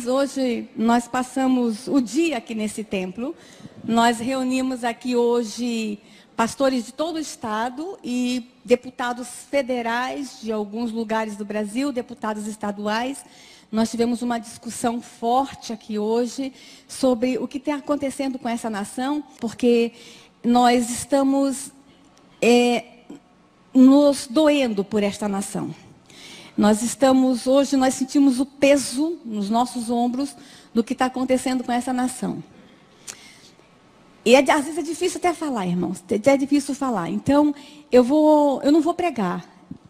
Hoje nós passamos o dia aqui nesse templo. Nós reunimos aqui hoje pastores de todo o estado e deputados federais de alguns lugares do Brasil, deputados estaduais. Nós tivemos uma discussão forte aqui hoje sobre o que está acontecendo com essa nação, porque nós estamos nos doendo por esta nação. Hoje nós sentimos o peso nos nossos ombros do que está acontecendo com essa nação. E às vezes é difícil até falar, irmãos. É difícil falar. Então, eu não vou pregar.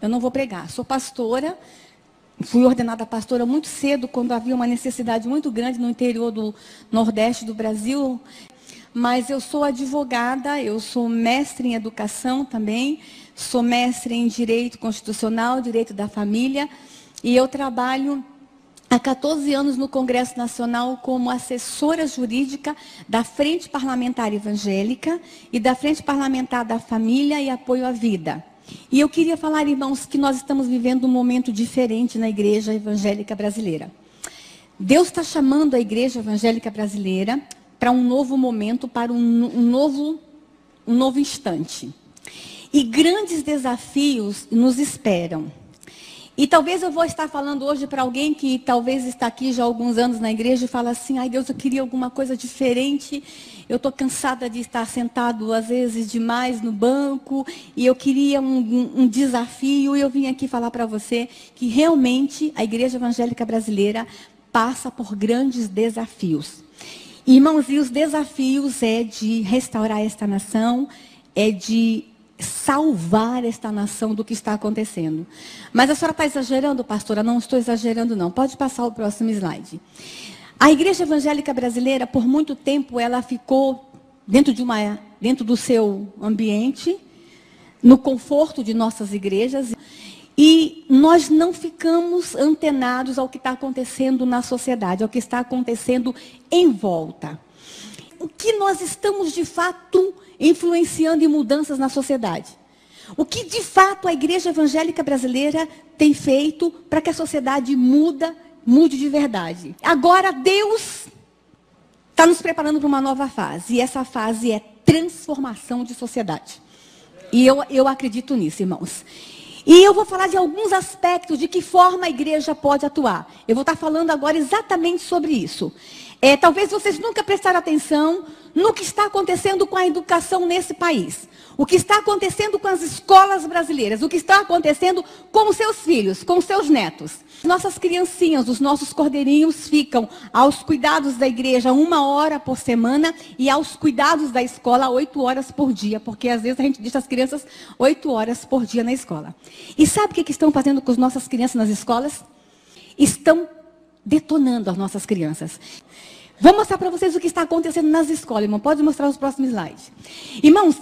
Sou pastora. Fui ordenada pastora muito cedo, quando havia uma necessidade muito grande no interior do Nordeste do Brasil. Mas eu sou advogada, eu sou mestre em educação também, sou mestre em direito constitucional, direito da família, e eu trabalho há 14 anos no Congresso Nacional como assessora jurídica da Frente Parlamentar Evangélica e da Frente Parlamentar da Família e Apoio à Vida. E eu queria falar, irmãos, que nós estamos vivendo um momento diferente na Igreja Evangélica Brasileira. Deus está chamando a Igreja Evangélica Brasileira para um novo momento, para um novo instante. E grandes desafios nos esperam. E talvez eu vou estar falando hoje para alguém que talvez está aqui já há alguns anos na igreja e fala assim: ai Deus, eu queria alguma coisa diferente. Eu estou cansada de estar sentado às vezes demais no banco e eu queria um desafio. E eu vim aqui falar para você que realmente a Igreja Evangélica Brasileira passa por grandes desafios. Irmãos, e os desafios é de restaurar esta nação, é de salvar esta nação do que está acontecendo. Mas a senhora está exagerando, pastora? Não estou exagerando, não. Pode passar o próximo slide. A Igreja Evangélica Brasileira, por muito tempo, ela ficou dentro do seu ambiente, no conforto de nossas igrejas. E nós não ficamos antenados ao que está acontecendo na sociedade, ao que está acontecendo em volta. O que nós estamos, de fato, influenciando em mudanças na sociedade? O que, de fato, a Igreja Evangélica Brasileira tem feito para que a sociedade mude de verdade? Agora, Deus está nos preparando para uma nova fase. E essa fase é transformação de sociedade. E eu acredito nisso, irmãos. E eu vou falar de alguns aspectos de que forma a igreja pode atuar. Eu vou estar falando agora exatamente sobre isso. Talvez vocês nunca prestaram atenção no que está acontecendo com a educação nesse país. O que está acontecendo com as escolas brasileiras. O que está acontecendo com os seus filhos, com os seus netos. Nossas criancinhas, os nossos cordeirinhos ficam aos cuidados da igreja 1 hora por semana e aos cuidados da escola 8 horas por dia. Porque às vezes a gente deixa as crianças 8 horas por dia na escola. E sabe o que estão fazendo com as nossas crianças nas escolas? Estão detonando as nossas crianças. Vou mostrar para vocês o que está acontecendo nas escolas, irmão. Pode mostrar os próximos slides. Irmãos,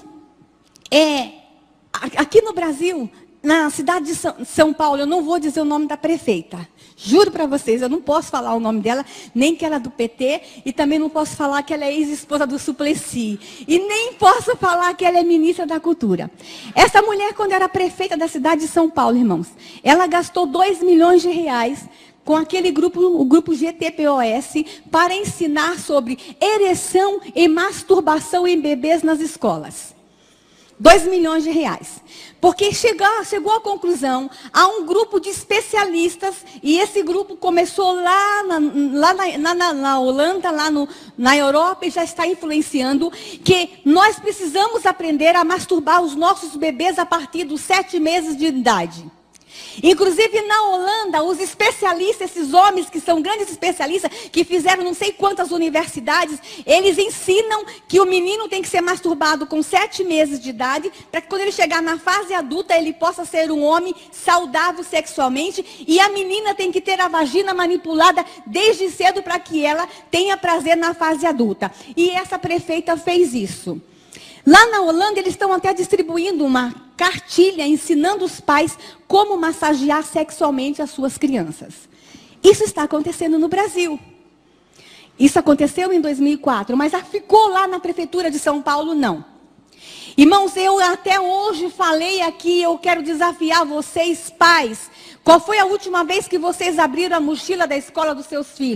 aqui no Brasil, na cidade de São Paulo, eu não vou dizer o nome da prefeita. Juro para vocês, eu não posso falar o nome dela, nem que ela é do PT, e também não posso falar que ela é ex-esposa do Suplicy. E nem posso falar que ela é ministra da Cultura. Essa mulher, quando era prefeita da cidade de São Paulo, irmãos, ela gastou 2 milhões de reais com aquele grupo, o grupo GTPOS, para ensinar sobre ereção e masturbação em bebês nas escolas. 2 milhões de reais. Porque chegou à conclusão, há um grupo de especialistas, e esse grupo começou lá na Holanda, na Europa, e já está influenciando, que nós precisamos aprender a masturbar os nossos bebês a partir dos 7 meses de idade. Inclusive na Holanda, os especialistas, esses homens que são grandes especialistas, que fizeram não sei quantas universidades, eles ensinam que o menino tem que ser masturbado com 7 meses de idade, para que quando ele chegar na fase adulta, ele possa ser um homem saudável sexualmente, e a menina tem que ter a vagina manipulada desde cedo para que ela tenha prazer na fase adulta. E essa prefeita fez isso. Lá na Holanda, eles estão até distribuindo uma cartilha ensinando os pais como massagear sexualmente as suas crianças. Isso está acontecendo no Brasil. Isso aconteceu em 2004, mas ficou lá na prefeitura de São Paulo, não. Irmãos, eu até hoje falei aqui, eu quero desafiar vocês, pais. Qual foi a última vez que vocês abriram a mochila da escola dos seus filhos?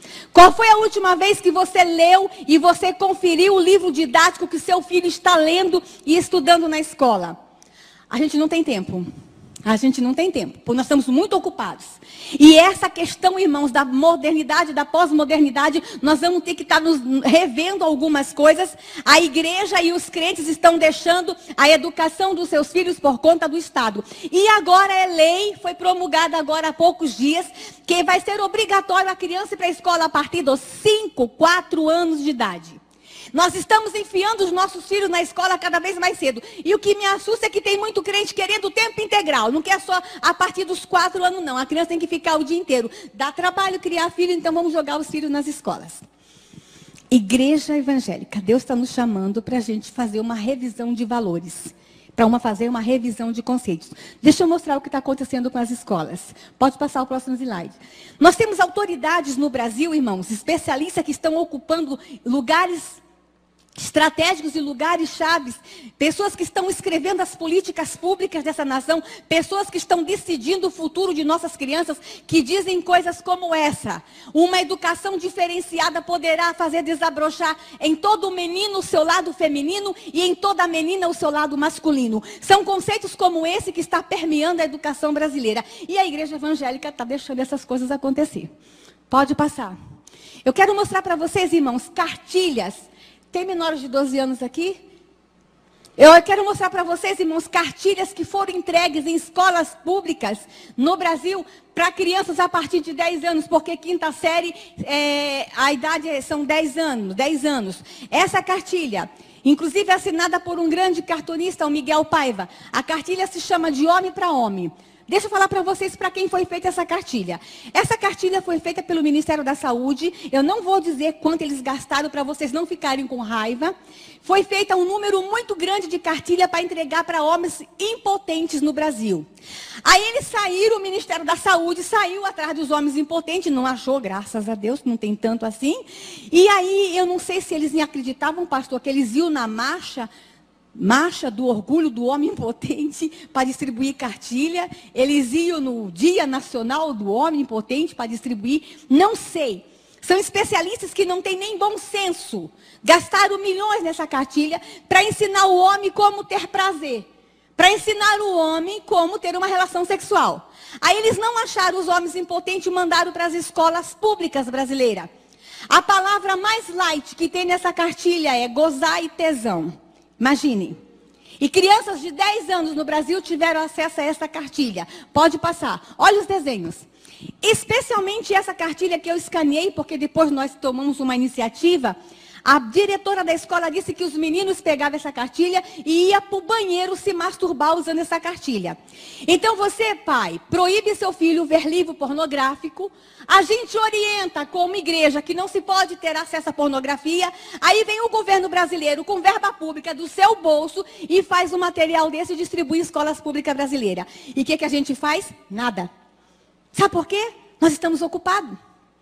Qual foi a última vez que você leu e você conferiu o livro didático que seu filho está lendo e estudando na escola? A gente não tem tempo. A gente não tem tempo, porque nós estamos muito ocupados. E essa questão, irmãos, da modernidade, da pós-modernidade, nós vamos ter que estar nos revendo algumas coisas. A igreja e os crentes estão deixando a educação dos seus filhos por conta do Estado. E agora é lei, foi promulgada agora há poucos dias, que vai ser obrigatório a criança ir para a escola a partir dos 5, 4 anos de idade. Nós estamos enfiando os nossos filhos na escola cada vez mais cedo. E o que me assusta é que tem muito crente querendo tempo integral. Não quer só a partir dos 4 anos, não. A criança tem que ficar o dia inteiro. Dá trabalho criar filho, então vamos jogar os filhos nas escolas. Igreja evangélica. Deus está nos chamando para a gente fazer uma revisão de valores. Para fazer uma revisão de conceitos. Deixa eu mostrar o que está acontecendo com as escolas. Pode passar o próximo slide. Nós temos autoridades no Brasil, irmãos, especialistas que estão ocupando lugares estratégicos e lugares chaves, pessoas que estão escrevendo as políticas públicas dessa nação, pessoas que estão decidindo o futuro de nossas crianças, que dizem coisas como essa: uma educação diferenciada poderá fazer desabrochar em todo menino o seu lado feminino e em toda menina o seu lado masculino. São conceitos como esse que está permeando a educação brasileira. E a igreja evangélica está deixando essas coisas acontecer. Pode passar. Eu quero mostrar para vocês, irmãos, cartilhas. Tem menores de 12 anos aqui? Eu quero mostrar para vocês, irmãos, cartilhas que foram entregues em escolas públicas no Brasil para crianças a partir de 10 anos, porque quinta série, a idade são 10 anos. Essa cartilha, inclusive assinada por um grande cartunista, o Miguel Paiva, a cartilha se chama De Homem para Homem. Deixa eu falar para vocês para quem foi feita essa cartilha. Essa cartilha foi feita pelo Ministério da Saúde. Eu não vou dizer quanto eles gastaram para vocês não ficarem com raiva. Foi feita um número muito grande de cartilha para entregar para homens impotentes no Brasil. Aí eles saíram, o Ministério da Saúde saiu atrás dos homens impotentes, não achou, graças a Deus, não tem tanto assim. E aí, eu não sei se eles nem acreditavam, pastor, que eles iam na marcha do orgulho do homem impotente para distribuir cartilha. Eles iam no Dia Nacional do Homem Impotente para distribuir. Não sei. São especialistas que não têm nem bom senso. Gastaram milhões nessa cartilha para ensinar o homem como ter prazer. Para ensinar o homem como ter uma relação sexual. Aí eles não acharam os homens impotentes e mandaram para as escolas públicas brasileiras. A palavra mais light que tem nessa cartilha é gozar e tesão. Imaginem. E crianças de 10 anos no Brasil tiveram acesso a essa cartilha. Pode passar. Olha os desenhos. Especialmente essa cartilha que eu escaneei, porque depois nós tomamos uma iniciativa. A diretora da escola disse que os meninos pegavam essa cartilha e iam para o banheiro se masturbar usando essa cartilha. Então você, pai, proíbe seu filho ver livro pornográfico. A gente orienta como igreja que não se pode ter acesso à pornografia. Aí vem o governo brasileiro com verba pública do seu bolso e faz um material desse e distribui em escolas públicas brasileiras. E o que a gente faz? Nada. Sabe por quê? Nós estamos ocupados.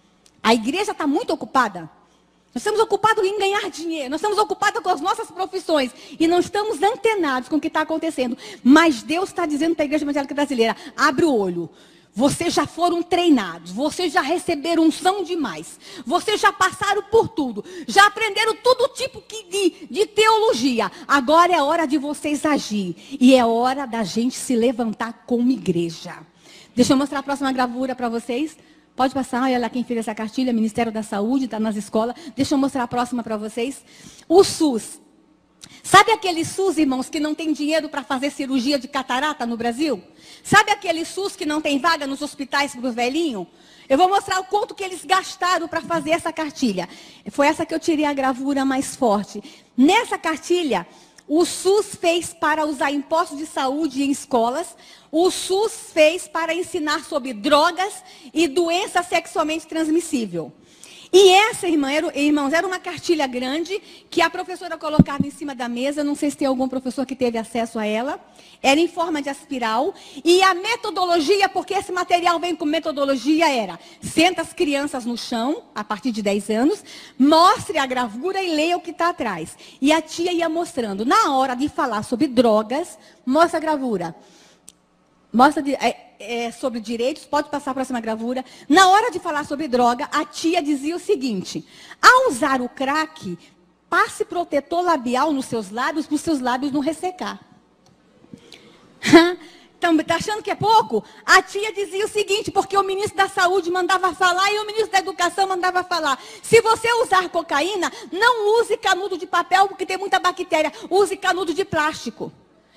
A igreja está muito ocupada. Nós estamos ocupados em ganhar dinheiro, nós estamos ocupados com as nossas profissões e não estamos antenados com o que está acontecendo. Mas Deus está dizendo para a Igreja Evangélica Brasileira: abre o olho. Vocês já foram treinados, vocês já receberam unção demais, vocês já passaram por tudo, já aprenderam todo tipo de teologia. Agora é hora de vocês agir e é hora da gente se levantar como igreja. Deixa eu mostrar a próxima gravura para vocês. Pode passar, olha lá quem fez essa cartilha, Ministério da Saúde, está nas escolas. Deixa eu mostrar a próxima para vocês. O SUS. Sabe aquele SUS, irmãos, que não tem dinheiro para fazer cirurgia de catarata no Brasil? Sabe aquele SUS que não tem vaga nos hospitais para os velhinhos? Eu vou mostrar o quanto que eles gastaram para fazer essa cartilha. Foi essa que eu tirei a gravura mais forte. Nessa cartilha, o SUS fez para usar impostos de saúde em escolas. O SUS fez para ensinar sobre drogas e doença sexualmente transmissível. E essa, irmãos, era uma cartilha grande que a professora colocava em cima da mesa. Não sei se tem algum professor que teve acesso a ela. Era em forma de espiral. E a metodologia, porque esse material vem com metodologia, era: senta as crianças no chão, a partir de 10 anos, mostre a gravura e leia o que está atrás. E a tia ia mostrando. Na hora de falar sobre drogas, mostra a gravura. sobre direitos, pode passar a próxima gravura. Na hora de falar sobre droga, a tia dizia o seguinte: ao usar o crack, passe protetor labial nos seus lábios, para os seus lábios não ressecar. Está achando que é pouco? A tia dizia o seguinte, porque o ministro da Saúde mandava falar e o ministro da Educação mandava falar: se você usar cocaína, não use canudo de papel, porque tem muita bactéria, use canudo de plástico.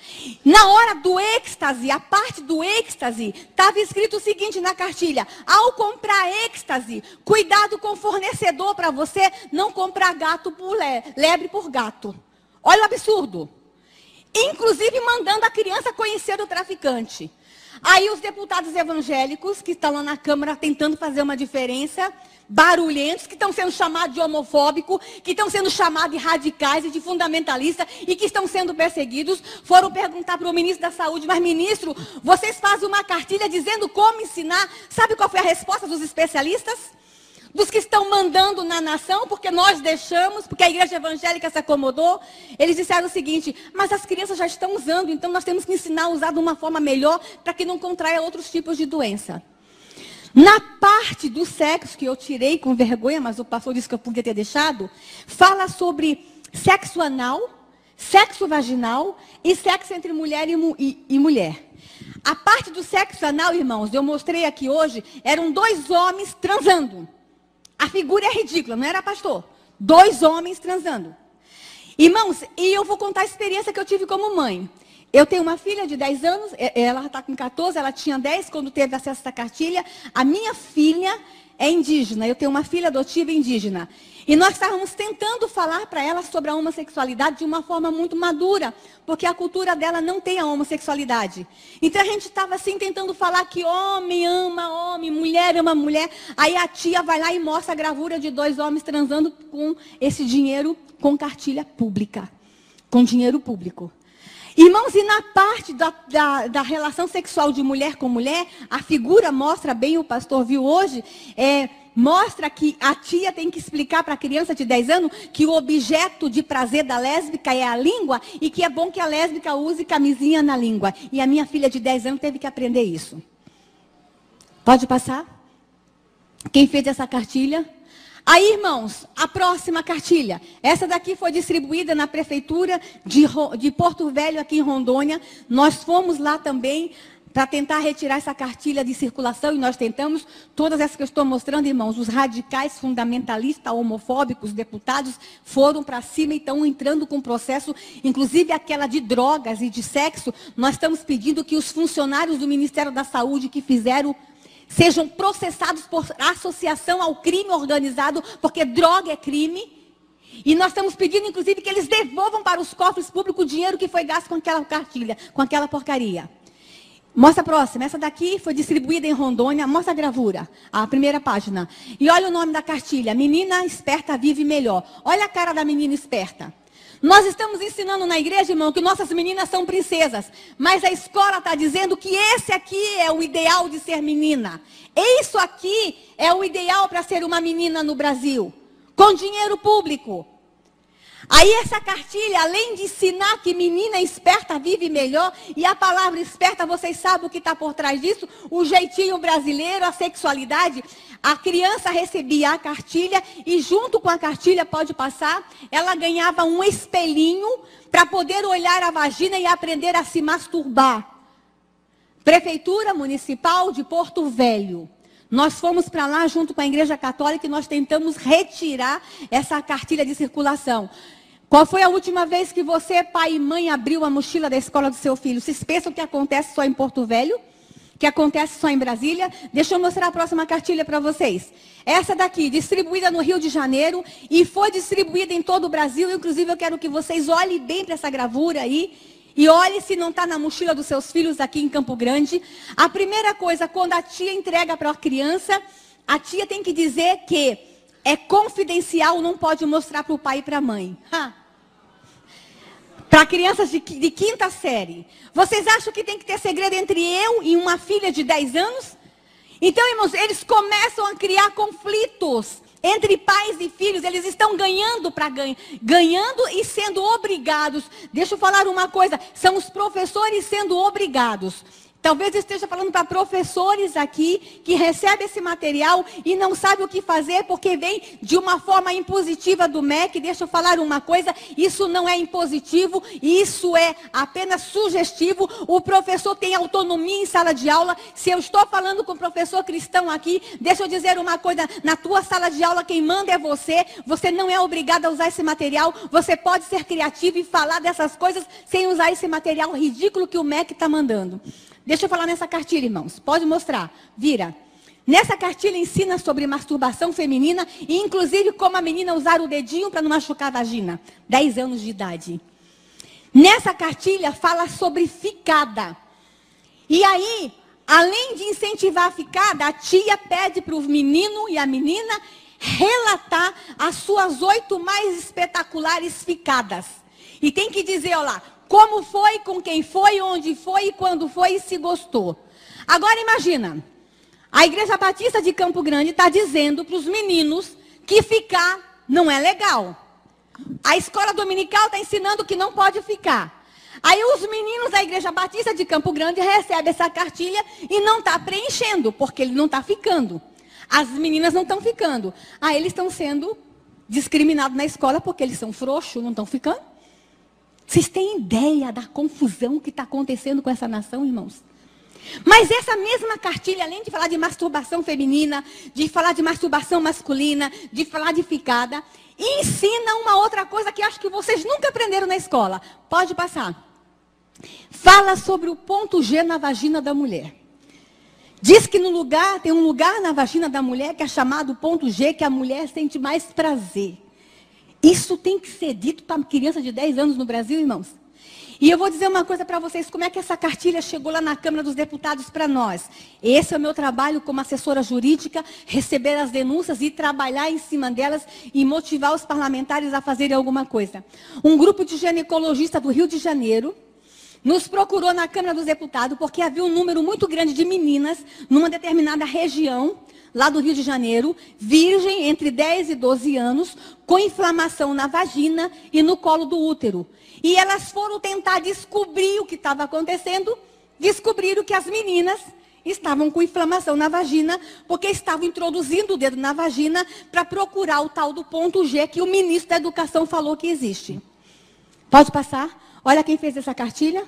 Na hora do êxtase, a parte do êxtase, estava escrito o seguinte na cartilha: ao comprar êxtase, cuidado com o fornecedor para você não comprar gato por lebre por gato. Olha o absurdo. Inclusive mandando a criança conhecer o traficante. Aí os deputados evangélicos, que estão lá na Câmara tentando fazer uma diferença, barulhentos, que estão sendo chamados de homofóbico, que estão sendo chamados de radicais e de fundamentalistas e que estão sendo perseguidos, foram perguntar para o ministro da Saúde: mas ministro, vocês fazem uma cartilha dizendo como ensinar? Sabe qual foi a resposta dos especialistas? Dos que estão mandando na nação, porque nós deixamos, porque a igreja evangélica se acomodou. Eles disseram o seguinte: mas as crianças já estão usando, então nós temos que ensinar a usar de uma forma melhor para que não contraia outros tipos de doença. Na parte do sexo, que eu tirei com vergonha, mas o pastor disse que eu podia ter deixado, fala sobre sexo anal, sexo vaginal e sexo entre mulher e mulher. A parte do sexo anal, irmãos, eu mostrei aqui hoje, eram 2 homens transando. A figura é ridícula, não era, pastor? 2 homens transando. Irmãos, e eu vou contar a experiência que eu tive como mãe. Eu tenho uma filha de 10 anos, ela está com 14, ela tinha 10 quando teve acesso a essa cartilha. A minha filha é indígena, eu tenho uma filha adotiva indígena. E nós estávamos tentando falar para ela sobre a homossexualidade de uma forma muito madura, porque a cultura dela não tem a homossexualidade. Então a gente estava assim tentando falar que homem ama homem, mulher ama mulher. Aí a tia vai lá e mostra a gravura de 2 homens transando com esse dinheiro, com cartilha pública, com dinheiro público. Irmãos, e na parte da relação sexual de mulher com mulher, a figura mostra bem, o pastor viu hoje, mostra que a tia tem que explicar para a criança de 10 anos que o objeto de prazer da lésbica é a língua e que é bom que a lésbica use camisinha na língua. E a minha filha de 10 anos teve que aprender isso. Pode passar? Quem fez essa cartilha? Aí, irmãos, a próxima cartilha. Essa daqui foi distribuída na prefeitura de Porto Velho, aqui em Rondônia. Nós fomos lá também para tentar retirar essa cartilha de circulação, e nós tentamos. Todas essas que eu estou mostrando, irmãos, os radicais, fundamentalistas, homofóbicos, deputados, foram para cima e estão entrando com processo, inclusive aquela de drogas e de sexo. Nós estamos pedindo que os funcionários do Ministério da Saúde que fizeram sejam processados por associação ao crime organizado, porque droga é crime. E nós estamos pedindo, inclusive, que eles devolvam para os cofres públicos o dinheiro que foi gasto com aquela cartilha, com aquela porcaria. Mostra a próxima. Essa daqui foi distribuída em Rondônia. Mostra a gravura, a primeira página. E olha o nome da cartilha: Menina Esperta Vive Melhor. Olha a cara da menina esperta. Nós estamos ensinando na igreja, irmão, que nossas meninas são princesas. Mas a escola está dizendo que esse aqui é o ideal de ser menina. Isso aqui é o ideal para ser uma menina no Brasil. Com dinheiro público. Aí essa cartilha, além de ensinar que menina esperta vive melhor, e a palavra esperta, vocês sabem o que está por trás disso? O jeitinho brasileiro, a sexualidade. A criança recebia a cartilha e junto com a cartilha, pode passar, ela ganhava um espelhinho para poder olhar a vagina e aprender a se masturbar. Prefeitura Municipal de Porto Velho. Nós fomos para lá junto com a Igreja Católica e nós tentamos retirar essa cartilha de circulação. Qual foi a última vez que você, pai e mãe, abriu a mochila da escola do seu filho? Vocês pensam que acontece só em Porto Velho? Que acontece só em Brasília? Deixa eu mostrar a próxima cartilha para vocês. Essa daqui, distribuída no Rio de Janeiro e foi distribuída em todo o Brasil. Inclusive, eu quero que vocês olhem bem para essa gravura aí. E olhe se não está na mochila dos seus filhos aqui em Campo Grande. A primeira coisa, quando a tia entrega para a criança, a tia tem que dizer que é confidencial, não pode mostrar para o pai e para a mãe. Para crianças de 5ª série. Vocês acham que tem que ter segredo entre eu e uma filha de 10 anos? Então, irmãos, eles começam a criar conflitos entre pais e filhos. Eles estão ganhando e sendo obrigados. Deixa eu falar uma coisa. São os professores sendo obrigados. Talvez eu esteja falando para professores aqui que recebem esse material e não sabem o que fazer porque vem de uma forma impositiva do MEC. Deixa eu falar uma coisa, isso não é impositivo, isso é apenas sugestivo. O professor tem autonomia em sala de aula. Se eu estou falando com o professor cristão aqui, deixa eu dizer uma coisa, na tua sala de aula quem manda é você. Você não é obrigado a usar esse material. Você pode ser criativo e falar dessas coisas sem usar esse material ridículo que o MEC está mandando. Deixa eu falar nessa cartilha, irmãos. Pode mostrar. Vira. Nessa cartilha ensina sobre masturbação feminina e inclusive como a menina usar o dedinho para não machucar a vagina. 10 anos de idade. Nessa cartilha fala sobre ficada. E aí, além de incentivar a ficada, a tia pede para o menino e a menina relatar as suas 8 mais espetaculares ficadas. E tem que dizer, olha lá, como foi, com quem foi, onde foi e quando foi e se gostou. Agora imagina, a Igreja Batista de Campo Grande está dizendo para os meninos que ficar não é legal. A escola dominical está ensinando que não pode ficar. Aí os meninos da Igreja Batista de Campo Grande recebem essa cartilha e não está preenchendo, porque ele não está ficando. As meninas não estão ficando. Aí eles estão sendo discriminados na escola porque eles são frouxos, não estão ficando. Vocês têm ideia da confusão que está acontecendo com essa nação, irmãos? Mas essa mesma cartilha, além de falar de masturbação feminina, de falar de masturbação masculina, de falar de ficada, ensina uma outra coisa que acho que vocês nunca aprenderam na escola. Pode passar. Fala sobre o ponto G na vagina da mulher. Diz que tem um lugar na vagina da mulher que é chamado ponto G, que a mulher sente mais prazer. Isso tem que ser dito para uma criança de 10 anos no Brasil, irmãos. E eu vou dizer uma coisa para vocês, como é que essa cartilha chegou lá na Câmara dos Deputados para nós. Esse é o meu trabalho como assessora jurídica, receber as denúncias e trabalhar em cima delas e motivar os parlamentares a fazerem alguma coisa. Um grupo de ginecologistas do Rio de Janeiro nos procurou na Câmara dos Deputados porque havia um número muito grande de meninas numa determinada região, lá do Rio de Janeiro, virgem entre 10 e 12 anos, com inflamação na vagina e no colo do útero. E elas foram tentar descobrir o que estava acontecendo, descobriram que as meninas estavam com inflamação na vagina, porque estavam introduzindo o dedo na vagina para procurar o tal do ponto G que o ministro da Educação falou que existe. Pode passar? Olha quem fez essa cartilha.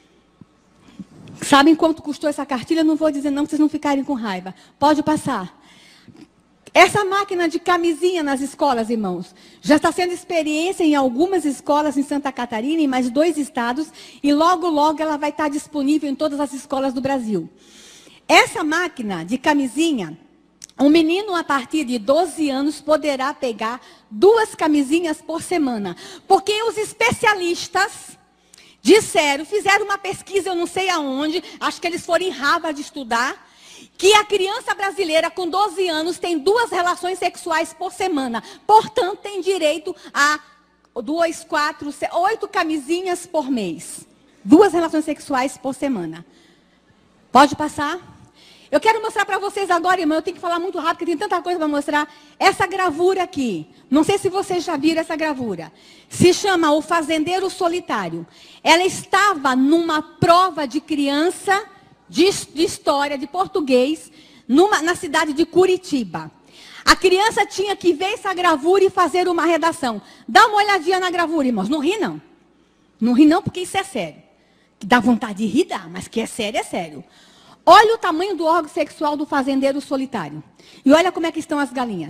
Sabem quanto custou essa cartilha? Não vou dizer não, para vocês não ficarem com raiva. Pode passar. Essa máquina de camisinha nas escolas, irmãos, já está sendo experiência em algumas escolas em Santa Catarina, em mais 2 estados, e logo, logo ela vai estar disponível em todas as escolas do Brasil. Essa máquina de camisinha, um menino a partir de 12 anos poderá pegar 2 camisinhas por semana, porque os especialistas disseram, fizeram uma pesquisa, eu não sei aonde, acho que eles foram em Harvard estudar, que a criança brasileira com 12 anos tem 2 relações sexuais por semana. Portanto, tem direito a 2, 4, 8 camisinhas por mês. 2 relações sexuais por semana. Pode passar? Eu quero mostrar para vocês agora, irmão, eu tenho que falar muito rápido, porque tem tanta coisa para mostrar. Essa gravura aqui, não sei se vocês já viram essa gravura. Se chama O Fazendeiro Solitário. Ela estava numa prova de criança de história, de português, na cidade de Curitiba. A criança tinha que ver essa gravura e fazer uma redação. Dá uma olhadinha na gravura, irmãos. Não ri, não. Não ri, não, porque isso é sério. Dá vontade de rir, dá, mas que é sério, é sério. Olha o tamanho do órgão sexual do fazendeiro solitário. E olha como é que estão as galinhas.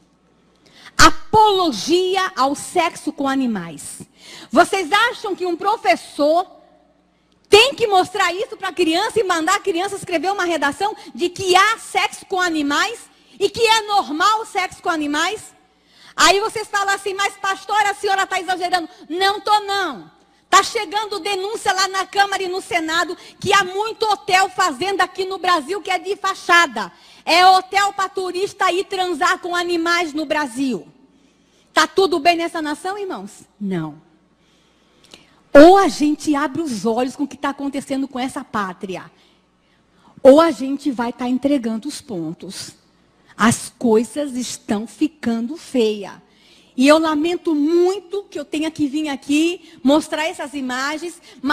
Apologia ao sexo com animais. Vocês acham que um professor tem que mostrar isso para a criança e mandar a criança escrever uma redação de que há sexo com animais e que é normal o sexo com animais? Aí vocês falam assim, mas pastora, a senhora está exagerando. Não estou, não. Está chegando denúncia lá na Câmara e no Senado que há muito hotel fazenda aqui no Brasil que é de fachada. É hotel para turista ir transar com animais no Brasil. Está tudo bem nessa nação, irmãos? Não. Ou a gente abre os olhos com o que está acontecendo com essa pátria, ou a gente vai estar entregando os pontos. As coisas estão ficando feias. E eu lamento muito que eu tenha que vir aqui mostrar essas imagens, mas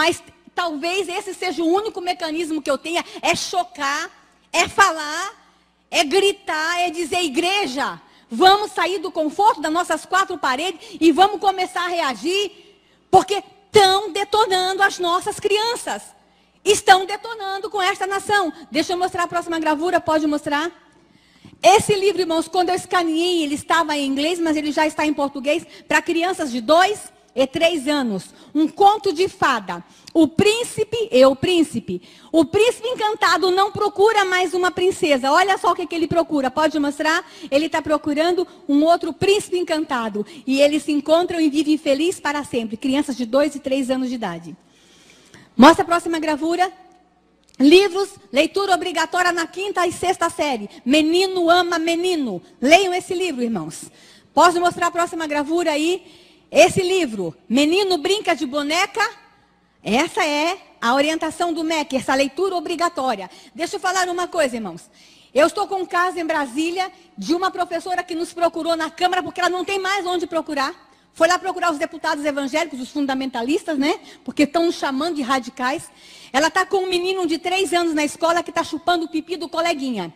talvez esse seja o único mecanismo que eu tenha, é chocar, é falar, é gritar, é dizer, igreja, vamos sair do conforto das nossas quatro paredes e vamos começar a reagir, porque estão detonando as nossas crianças. Estão detonando com esta nação. Deixa eu mostrar a próxima gravura, pode mostrar? Esse livro, irmãos, quando eu escaneei, ele estava em inglês, mas ele já está em português, para crianças de 2 e 3 anos. Um conto de fada. O príncipe e o príncipe. O príncipe encantado não procura mais uma princesa. Olha só o que ele procura. Pode mostrar? Ele está procurando um outro príncipe encantado. E eles se encontram e vivem felizes para sempre. Crianças de 2 e 3 anos de idade. Mostra a próxima gravura. Livros, leitura obrigatória na 5ª e 6ª série. Menino ama menino. Leiam esse livro, irmãos. Pode mostrar a próxima gravura aí? Esse livro, Menino Brinca de Boneca. Essa é a orientação do MEC, essa leitura obrigatória. Deixa eu falar uma coisa, irmãos. Eu estou com um caso em Brasília de uma professora que nos procurou na Câmara porque ela não tem mais onde procurar. Foi lá procurar os deputados evangélicos, os fundamentalistas, né? Porque estão nos chamando de radicais. Ela está com um menino de 3 anos na escola que está chupando o pipi do coleguinha.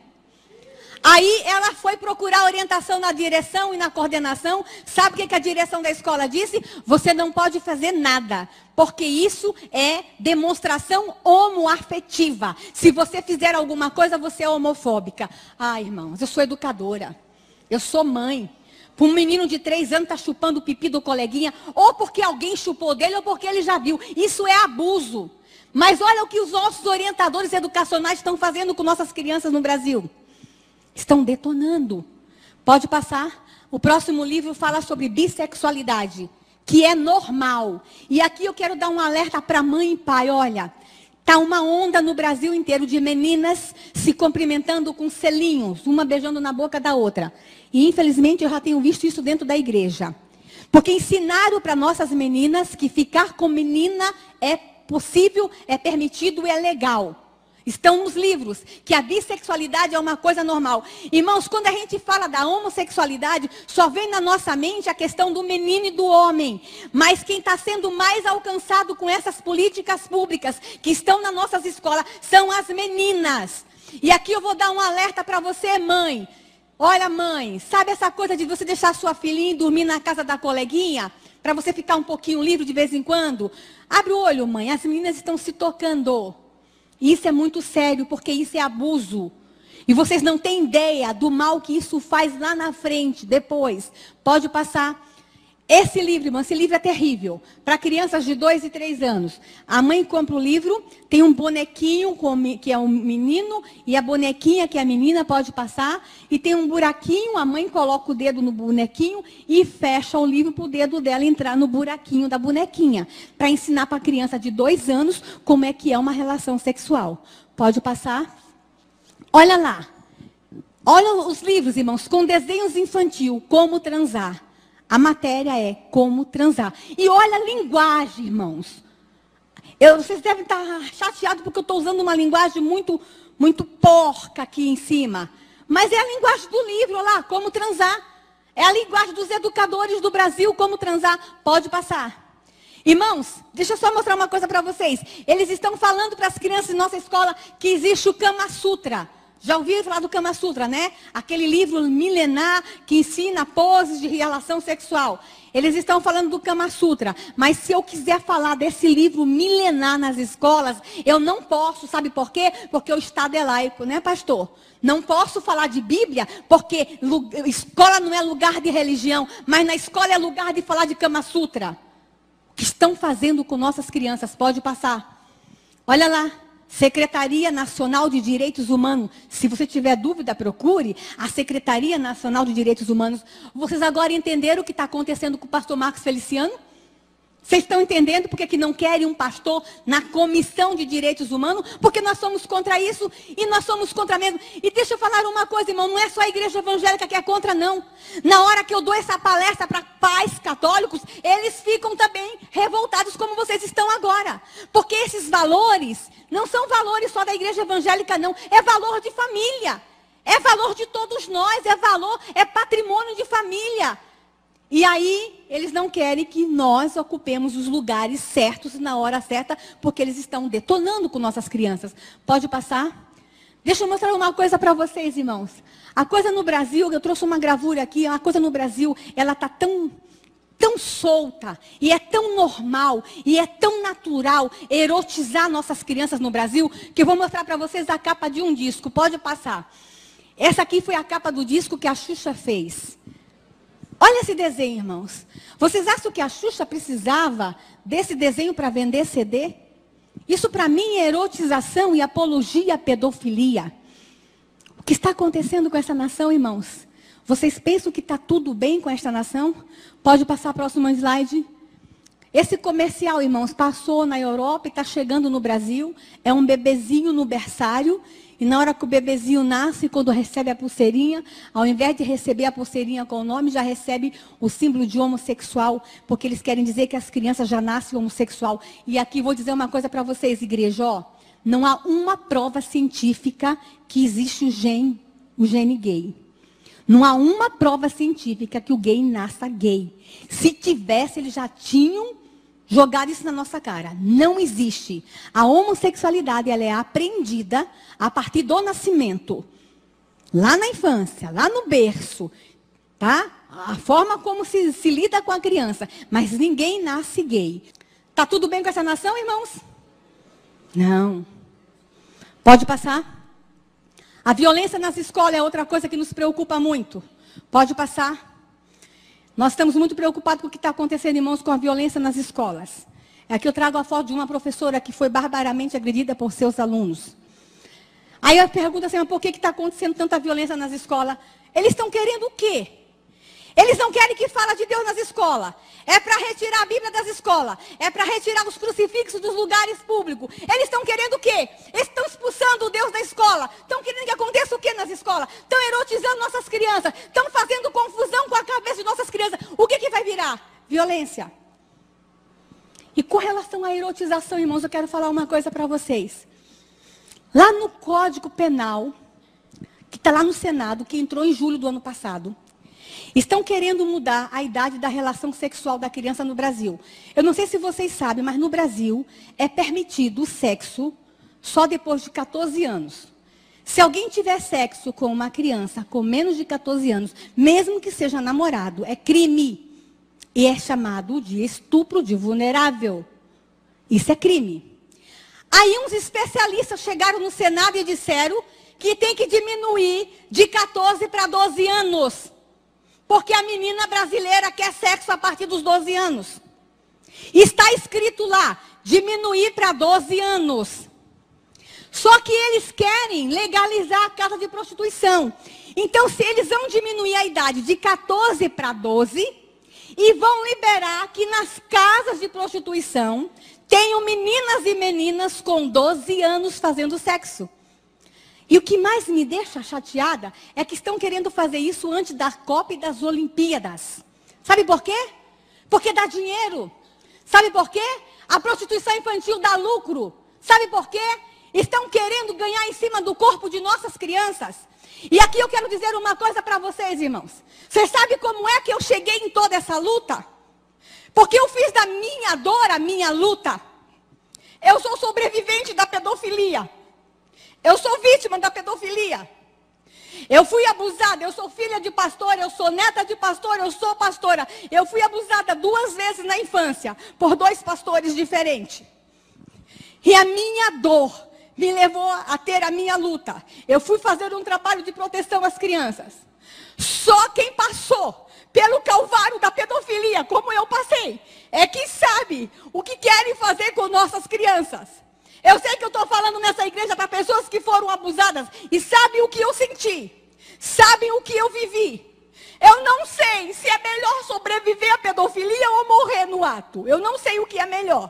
Aí ela foi procurar orientação na direção e na coordenação. Sabe o que a direção da escola disse? Você não pode fazer nada, porque isso é demonstração homoafetiva. Se você fizer alguma coisa, você é homofóbica. Ah, irmãos, eu sou educadora. Eu sou mãe. Um menino de 3 anos está chupando o pipi do coleguinha, ou porque alguém chupou dele, ou porque ele já viu. Isso é abuso. Mas olha o que os nossos orientadores educacionais estão fazendo com nossas crianças no Brasil. Estão detonando. Pode passar. O próximo livro fala sobre bissexualidade, que é normal. E aqui eu quero dar um alerta para mãe e pai. Olha, está uma onda no Brasil inteiro de meninas se cumprimentando com selinhos, uma beijando na boca da outra. E infelizmente eu já tenho visto isso dentro da igreja. Porque ensinaram para nossas meninas que ficar com menina é possível, é permitido e é legal. Estão nos livros que a bissexualidade é uma coisa normal. Irmãos, quando a gente fala da homossexualidade, só vem na nossa mente a questão do menino e do homem. Mas quem está sendo mais alcançado com essas políticas públicas que estão nas nossas escolas são as meninas. E aqui eu vou dar um alerta para você, mãe. Olha, mãe, sabe essa coisa de você deixar sua filhinha dormir na casa da coleguinha? Para você ficar um pouquinho livre de vez em quando? Abre o olho, mãe, as meninas estão se tocando. Isso é muito sério, porque isso é abuso. E vocês não têm ideia do mal que isso faz lá na frente, depois. Pode passar. Esse livro, irmão, esse livro é terrível. Para crianças de 2 e 3 anos. A mãe compra o livro, tem um bonequinho, que é um menino, e a bonequinha, que é a menina, pode passar. E tem um buraquinho, a mãe coloca o dedo no bonequinho e fecha o livro para o dedo dela entrar no buraquinho da bonequinha. Para ensinar para a criança de 2 anos como é que é uma relação sexual. Pode passar. Olha lá. Olha os livros, irmãos, com desenhos infantil, como transar. A matéria é como transar. E olha a linguagem, irmãos. Vocês devem estar chateados porque eu estou usando uma linguagem muito porca aqui em cima. Mas é a linguagem do livro, olha lá, como transar. É a linguagem dos educadores do Brasil, como transar. Pode passar. Irmãos, deixa eu só mostrar uma coisa para vocês. Eles estão falando para as crianças em nossa escola que existe o Kama Sutra. Já ouviram falar do Kama Sutra, né? Aquele livro milenar que ensina poses de relação sexual. Eles estão falando do Kama Sutra. Mas se eu quiser falar desse livro milenar nas escolas, eu não posso. Sabe por quê? Porque o Estado é laico, né, pastor? Não posso falar de Bíblia, porque escola não é lugar de religião. Mas na escola é lugar de falar de Kama Sutra. O que estão fazendo com nossas crianças? Pode passar. Olha lá. Secretaria Nacional de Direitos Humanos. Se você tiver dúvida, procure a Secretaria Nacional de Direitos Humanos. Vocês agora entenderam o que está acontecendo com o pastor Marcos Feliciano? Vocês estão entendendo porque que não querem um pastor na Comissão de Direitos Humanos? Porque nós somos contra isso e nós somos contra mesmo. E deixa eu falar uma coisa, irmão, não é só a igreja evangélica que é contra, não. Na hora que eu dou essa palestra para pais católicos, eles ficam também revoltados como vocês estão agora. Porque esses valores não são valores só da igreja evangélica, não. É valor de família. É valor de todos nós. É valor, é patrimônio de família. E aí eles não querem que nós ocupemos os lugares certos na hora certa, porque eles estão detonando com nossas crianças. Pode passar? Deixa eu mostrar uma coisa para vocês, irmãos. A coisa no Brasil, eu trouxe uma gravura aqui, a coisa no Brasil, ela está tão solta, e é tão normal, e é tão natural erotizar nossas crianças no Brasil, que eu vou mostrar para vocês a capa de um disco. Pode passar. Essa aqui foi a capa do disco que a Xuxa fez. Olha esse desenho, irmãos. Vocês acham que a Xuxa precisava desse desenho para vender CD? Isso para mim é erotização e apologia à pedofilia. O que está acontecendo com essa nação, irmãos? Vocês pensam que está tudo bem com esta nação? Pode passar a próxima slide. Esse comercial, irmãos, passou na Europa e está chegando no Brasil. É um bebezinho no berçário. E na hora que o bebezinho nasce, quando recebe a pulseirinha, ao invés de receber a pulseirinha com o nome, já recebe o símbolo de homossexual, porque eles querem dizer que as crianças já nascem homossexual. E aqui vou dizer uma coisa para vocês, igreja, ó, não há uma prova científica que existe o gene gay. Não há uma prova científica que o gay nasça gay. Se tivesse, eles já tinham jogado isso na nossa cara. Não existe. A homossexualidade, ela é aprendida a partir do nascimento. Lá na infância, lá no berço. Tá? A forma como se lida com a criança. Mas ninguém nasce gay. Tá tudo bem com essa nação, irmãos? Não. Pode passar? A violência nas escolas é outra coisa que nos preocupa muito. Pode passar? Nós estamos muito preocupados com o que está acontecendo, irmãos, com a violência nas escolas. Aqui eu trago a foto de uma professora que foi barbaramente agredida por seus alunos. Aí eu pergunto assim, mas por que está acontecendo tanta violência nas escolas? Eles estão querendo o quê? Eles não querem que fale de Deus nas escolas. É para retirar a Bíblia das escolas. É para retirar os crucifixos dos lugares públicos. Eles estão querendo o quê? Eles estão expulsando o Deus da escola. Estão querendo que aconteça o quê nas escolas? Estão erotizando nossas crianças. Estão fazendo confusão com a cabeça de nossas crianças. O que vai virar? Violência. E com relação à erotização, irmãos, eu quero falar uma coisa para vocês. Lá no Código Penal, que está lá no Senado, que entrou em julho do ano passado, estão querendo mudar a idade da relação sexual da criança no Brasil. Eu não sei se vocês sabem, mas no Brasil é permitido o sexo só depois de 14 anos. Se alguém tiver sexo com uma criança com menos de 14 anos, mesmo que seja namorado, é crime. E é chamado de estupro de vulnerável. Isso é crime. Aí uns especialistas chegaram no Senado e disseram que tem que diminuir de 14 para 12 anos. Porque a menina brasileira quer sexo a partir dos 12 anos. Está escrito lá, diminuir para 12 anos. Só que eles querem legalizar a casa de prostituição. Então, se eles vão diminuir a idade de 14 para 12, e vão liberar que nas casas de prostituição tenham meninas e meninas com 12 anos fazendo sexo. E o que mais me deixa chateada é que estão querendo fazer isso antes da Copa e das Olimpíadas. Sabe por quê? Porque dá dinheiro. Sabe por quê? A prostituição infantil dá lucro. Sabe por quê? Estão querendo ganhar em cima do corpo de nossas crianças. E aqui eu quero dizer uma coisa para vocês, irmãos. Vocês sabem como é que eu cheguei em toda essa luta? Porque eu fiz da minha dor a minha luta. Eu sou sobrevivente da pedofilia. Eu sou vítima da pedofilia. Eu fui abusada, eu sou filha de pastor, eu sou neta de pastor, eu sou pastora. Eu fui abusada 2 vezes na infância, por 2 pastores diferentes. E a minha dor me levou a ter a minha luta. Eu fui fazer um trabalho de proteção às crianças. Só quem passou pelo calvário da pedofilia, como eu passei, é que sabe o que querem fazer com nossas crianças. Eu sei que eu estou falando nessa igreja para pessoas que foram abusadas e sabem o que eu senti, sabem o que eu vivi. Eu não sei se é melhor sobreviver à pedofilia ou morrer no ato. Eu não sei o que é melhor.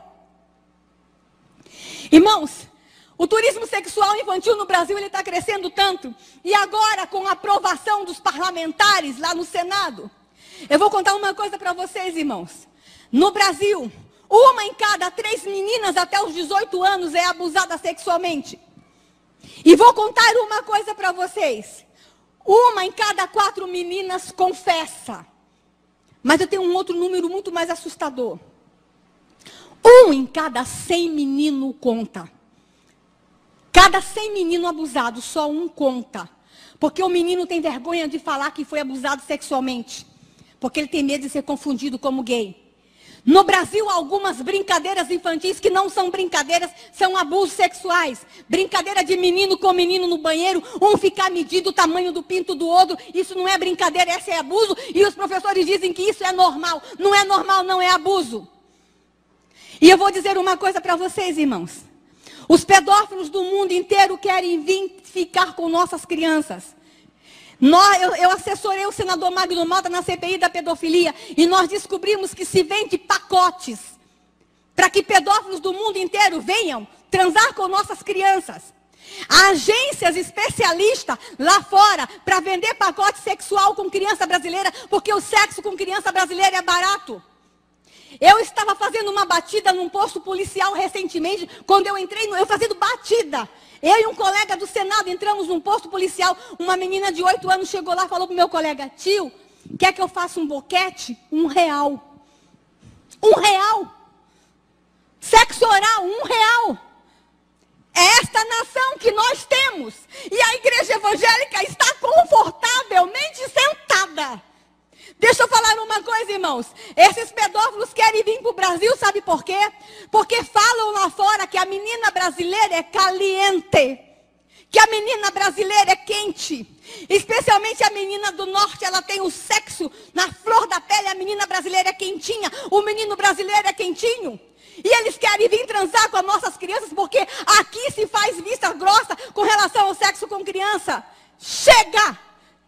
Irmãos, o turismo sexual infantil no Brasil está crescendo tanto. E agora, com a aprovação dos parlamentares lá no Senado, eu vou contar uma coisa para vocês, irmãos. No Brasil, 1 em cada 3 meninas até os 18 anos é abusada sexualmente. E vou contar uma coisa para vocês. 1 em cada 4 meninas confessa. Mas eu tenho um outro número muito mais assustador. 1 em cada 100 menino conta. Cada 100 menino abusado, só 1 conta. Porque o menino tem vergonha de falar que foi abusado sexualmente. Porque ele tem medo de ser confundido como gay. No Brasil, há algumas brincadeiras infantis que não são brincadeiras, são abusos sexuais. Brincadeira de menino com menino no banheiro, um ficar medindo o tamanho do pinto do outro. Isso não é brincadeira, esse é abuso. E os professores dizem que isso é normal. Não é normal, não é abuso. E eu vou dizer uma coisa para vocês, irmãos. Os pedófilos do mundo inteiro querem vir ficar com nossas crianças. Eu assessorei o senador Magno Malta na CPI da pedofilia e nós descobrimos que se vende pacotes para que pedófilos do mundo inteiro venham transar com nossas crianças. Há agências especialistas lá fora para vender pacote sexual com criança brasileira, porque o sexo com criança brasileira é barato. Eu estava fazendo uma batida num posto policial recentemente, quando eu entrei, eu fazendo batida. Eu e um colega do Senado entramos num posto policial, uma menina de 8 anos chegou lá e falou para o meu colega: tio, quer que eu faça um boquete? R$1. R$1. Sexo oral, R$1. É esta nação que nós temos. E a igreja evangélica está confortavelmente sentada. Deixa eu falar uma coisa, irmãos. Esses pedófilos querem vir para o Brasil, sabe por quê? Porque falam lá fora que a menina brasileira é caliente. Que a menina brasileira é quente. Especialmente a menina do norte, ela tem o sexo na flor da pele. A menina brasileira é quentinha. O menino brasileiro é quentinho. E eles querem vir transar com as nossas crianças porque aqui se faz vista grossa com relação ao sexo com criança. Chega!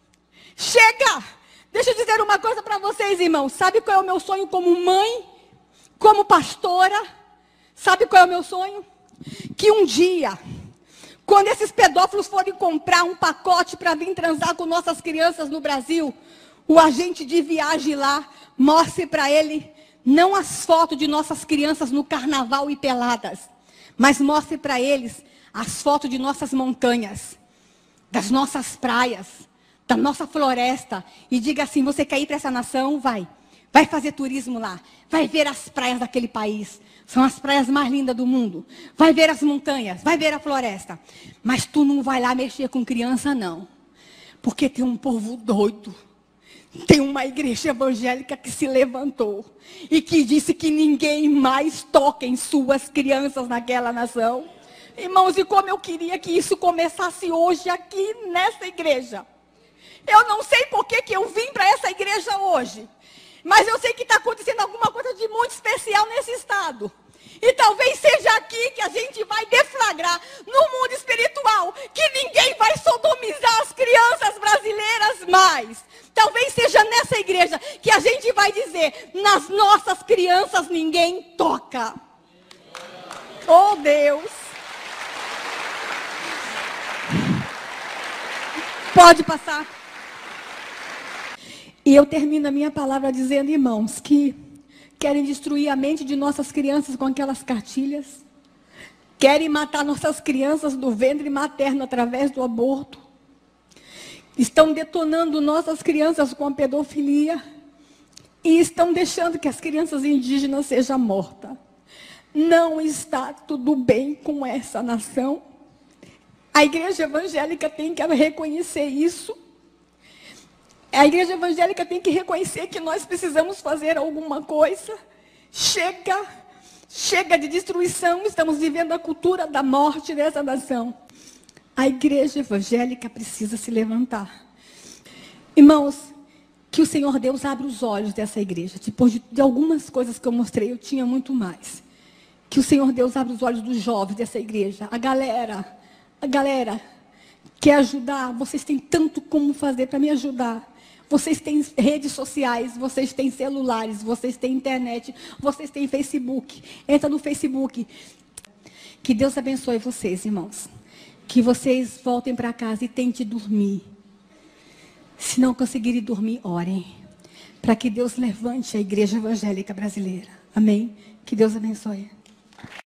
Chega! Deixa eu dizer uma coisa para vocês, irmãos. Sabe qual é o meu sonho como mãe? Como pastora? Sabe qual é o meu sonho? Que um dia, quando esses pedófilos forem comprar um pacote para vir transar com nossas crianças no Brasil, o agente de viagem lá mostre para ele não as fotos de nossas crianças no carnaval e peladas, mas mostre para eles as fotos de nossas montanhas, das nossas praias, da nossa floresta, e diga assim: você quer ir para essa nação? Vai fazer turismo lá, vai ver as praias daquele país, são as praias mais lindas do mundo, vai ver as montanhas, vai ver a floresta, mas tu não vai lá mexer com criança não, porque tem um povo doido, tem uma igreja evangélica que se levantou, e que disse que ninguém mais toca em suas crianças naquela nação. Irmãos, e como eu queria que isso começasse hoje aqui nessa igreja. Eu não sei por que eu vim para essa igreja hoje. Mas eu sei que está acontecendo alguma coisa de muito especial nesse estado. E talvez seja aqui que a gente vai deflagrar no mundo espiritual que ninguém vai sodomizar as crianças brasileiras mais. Talvez seja nessa igreja que a gente vai dizer: nas nossas crianças ninguém toca. Oh Deus! Pode passar. E eu termino a minha palavra dizendo, irmãos, que querem destruir a mente de nossas crianças com aquelas cartilhas. Querem matar nossas crianças do ventre materno através do aborto. Estão detonando nossas crianças com a pedofilia. E estão deixando que as crianças indígenas sejam mortas. Não está tudo bem com essa nação. A igreja evangélica tem que reconhecer isso. A igreja evangélica tem que reconhecer que nós precisamos fazer alguma coisa. Chega de destruição, estamos vivendo a cultura da morte dessa nação. A igreja evangélica precisa se levantar. Irmãos, que o Senhor Deus abra os olhos dessa igreja. Depois de algumas coisas que eu mostrei, eu tinha muito mais. Que o Senhor Deus abra os olhos dos jovens dessa igreja. A galera quer ajudar, vocês têm tanto como fazer para me ajudar. Vocês têm redes sociais, vocês têm celulares, vocês têm internet, vocês têm Facebook. Entra no Facebook. Que Deus abençoe vocês, irmãos. Que vocês voltem para casa e tentem dormir. Se não conseguirem dormir, orem. Para que Deus levante a igreja evangélica brasileira. Amém? Que Deus abençoe.